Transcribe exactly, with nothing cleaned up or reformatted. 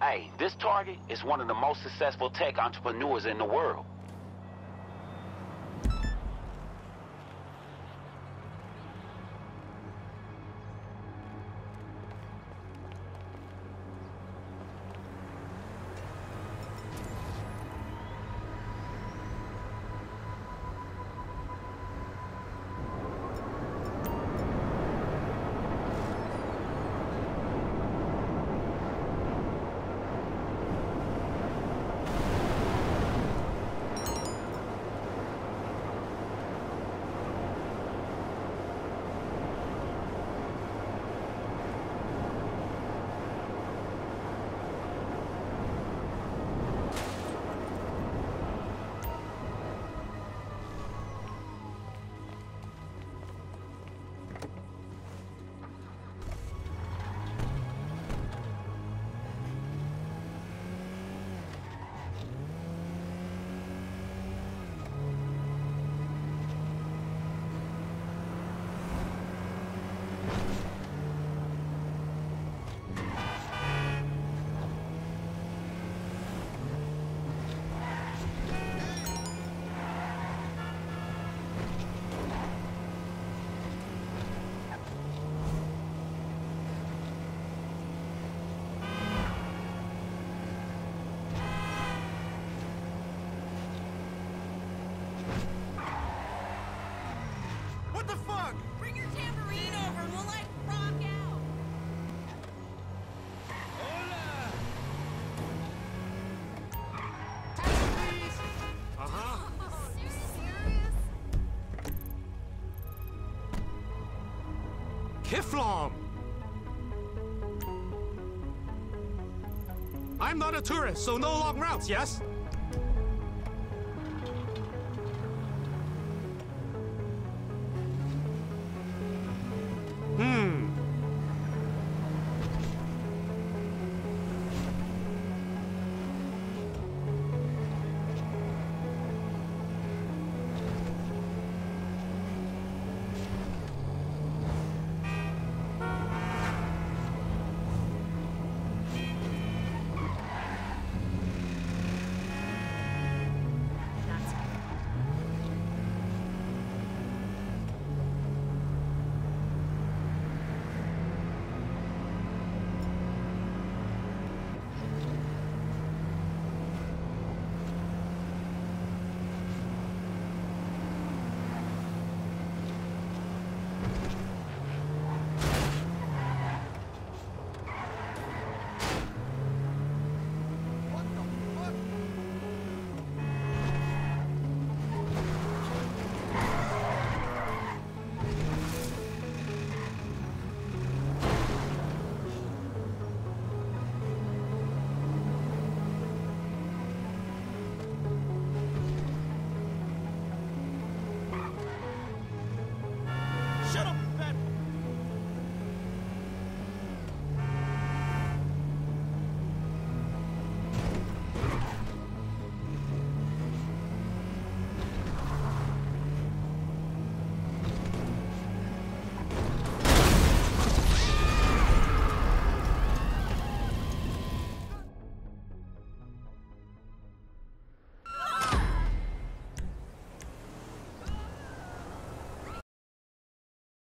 Hey, this target is one of the most successful tech entrepreneurs in the world. What the fuck? Bring your tambourine over and we'll like rock out. Hola! Taxi, please! Uh-huh. Oh, serious? Kiflom! I'm not a tourist, so no long routes, yes?